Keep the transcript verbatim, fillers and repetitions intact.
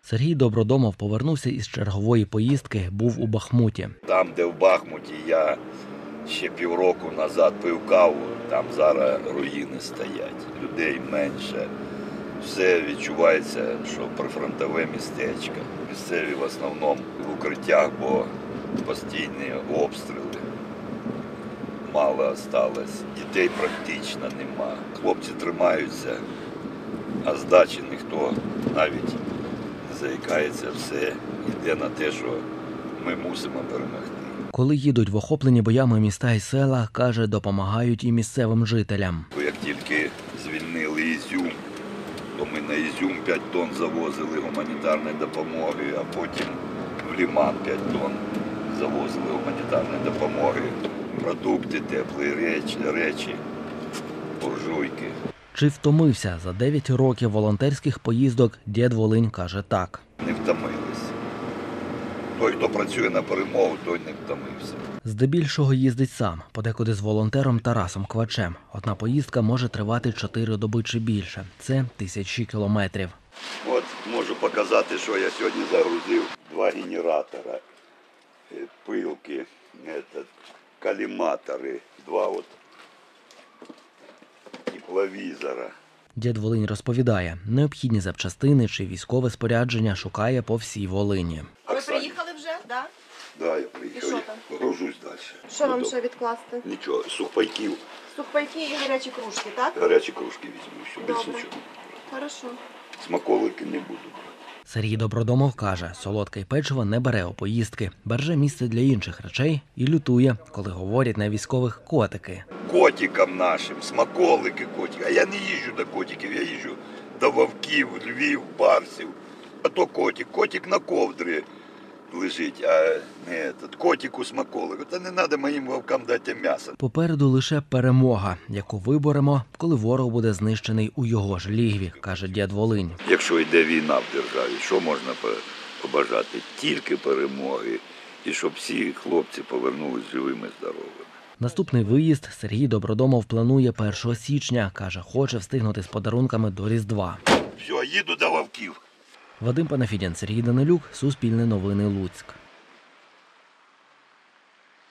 Сергій Добродомов повернувся із чергової поїздки, був у Бахмуті. Там, де в Бахмуті я ще півроку назад пив каву, там зараз руїни стоять, людей менше. Все відчувається, що прифронтове містечко. Місцеві в основному в укриттях, бо постійні обстріли. Мало залишилось, дітей практично нема. Хлопці тримаються, а здачі ніхто навіть не заїкається, все йде на те, що ми мусимо перемогти. Коли їдуть в охоплені боями міста і села, каже, допомагають і місцевим жителям. Як тільки звільнили Ізюм, то ми на Ізюм п'ять тонн завозили гуманітарної допомоги, а потім в Лиман п'ять тонн завозили гуманітарної допомоги. Продукти, теплі речі, речі, буржуйки. Чи втомився за дев'ять років волонтерських поїздок, дід Волинь каже так. Не втомились. Той, хто працює на перемогу, той не втомився. Здебільшого їздить сам, подекуди з волонтером Тарасом Квачем. Одна поїздка може тривати чотири доби чи більше. Це тисячі кілометрів. От можу показати, що я сьогодні загрузив. Два генератора, пилки, каліматори, два от тепловізора. Дід Волинь розповідає, необхідні запчастини чи військове спорядження шукає по всій Волині. А ви приїхали вже, так? Да? Да, я приїхав. І що там? Гружусь далі. Що вам ще відкласти? Нічого, сухпайків. Сухпайки і гарячі кружки, так? Гарячі кружки візьму, що більше Добре. нічого. Хорошо. Смаколики не буду. Сергій Добродомов каже, солодке й печиво не бере у поїздки, береже місце для інших речей і лютує, коли говорять на військових котики. Котикам нашим, смаколики котики. А я не їжджу до котиків, я їжджу до вовків, львів, барсів. А то котик, котик на ковдрі лежить, а не этот, котику смаколик. Та не треба моїм вовкам дати м'ясо. Попереду лише перемога, яку виборемо, коли ворог буде знищений у його ж лігві, каже дід Волинь. Якщо йде війна в державі, що можна побажати? Тільки перемоги. І щоб всі хлопці повернулись живими, здоровими. Наступний виїзд Сергій Добродомов планує першого січня. Каже, хоче встигнути з подарунками до Різдва. Все, їду до вовків. Вадим Панафідін, Сергій Данилюк, Суспільне новини, Луцьк.